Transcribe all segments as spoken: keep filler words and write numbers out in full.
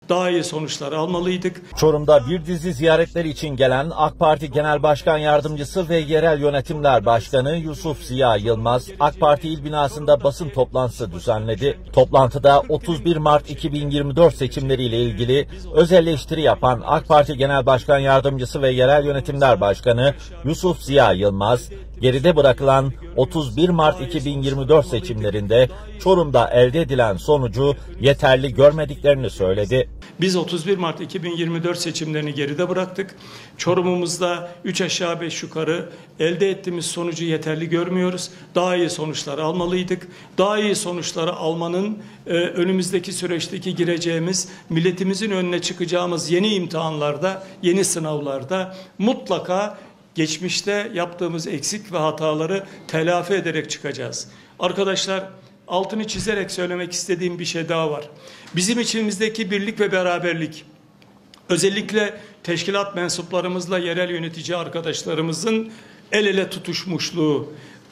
daha iyi sonuçlar almalıydık. Çorum'da bir dizi ziyaretler için gelen AK Parti Genel Başkan Yardımcısı ve Yerel Yönetimler Başkanı Yusuf Ziya Yılmaz, AK Parti il binasında basın toplantısı düzenledi. Toplantıda otuz bir Mart iki bin yirmi dört seçimleriyle ilgili öz eleştiri yapan AK Parti Genel Başkan Yardımcısı ve Yerel Yönetimler Başkanı Yusuf Ziya Yılmaz, geride bırakılan otuz bir Mart iki bin yirmi dört seçimlerinde Çorum'da elde edilen sonucu yeterli görmediklerini söyledi. Biz otuz bir Mart iki bin yirmi dört seçimlerini geride bıraktık. Çorum'umuzda üç aşağı beş yukarı elde ettiğimiz sonucu yeterli görmüyoruz. Daha iyi sonuçlar almalıydık. Daha iyi sonuçları almanın e, önümüzdeki süreçteki gireceğimiz, milletimizin önüne çıkacağımız yeni imtihanlarda, yeni sınavlarda mutlaka geçmişte yaptığımız eksik ve hataları telafi ederek çıkacağız. Arkadaşlar, altını çizerek söylemek istediğim bir şey daha var. Bizim içimizdeki birlik ve beraberlik, özellikle teşkilat mensuplarımızla yerel yönetici arkadaşlarımızın el ele tutuşmuşluğu,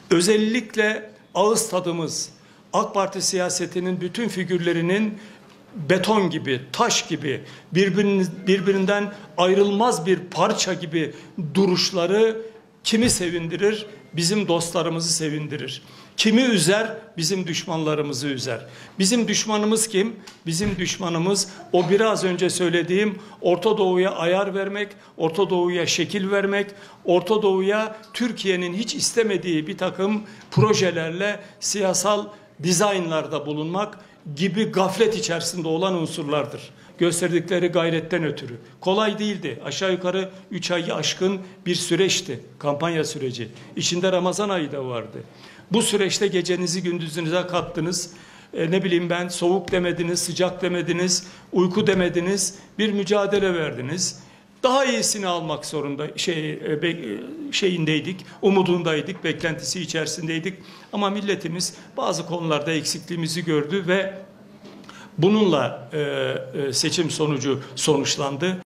özellikle ağız tadımız, AK Parti siyasetinin bütün figürlerinin beton gibi, taş gibi, birbirinden ayrılmaz bir parça gibi duruşları kimi sevindirir? Bizim dostlarımızı sevindirir. Kimi üzer? Bizim düşmanlarımızı üzer. Bizim düşmanımız kim? Bizim düşmanımız o biraz önce söylediğim Orta Doğu'ya ayar vermek, Orta Doğu'ya şekil vermek, Orta Doğu'ya Türkiye'nin hiç istemediği bir takım projelerle siyasal dizaynlarda bulunmak gibi gaflet içerisinde olan unsurlardır. Gösterdikleri gayretten ötürü. Kolay değildi. Aşağı yukarı üç ayı aşkın bir süreçti. Kampanya süreci. İçinde Ramazan ayı da vardı. Bu süreçte gecenizi gündüzünüze kattınız. E, ne bileyim ben, soğuk demediniz, sıcak demediniz, uyku demediniz. Bir mücadele verdiniz. Daha iyisini almak zorunda şey e, be, şeyindeydik, umudundaydık, beklentisi içerisindeydik. Ama milletimiz bazı konularda eksikliğimizi gördü ve bununla e, e, seçim sonucu sonuçlandı.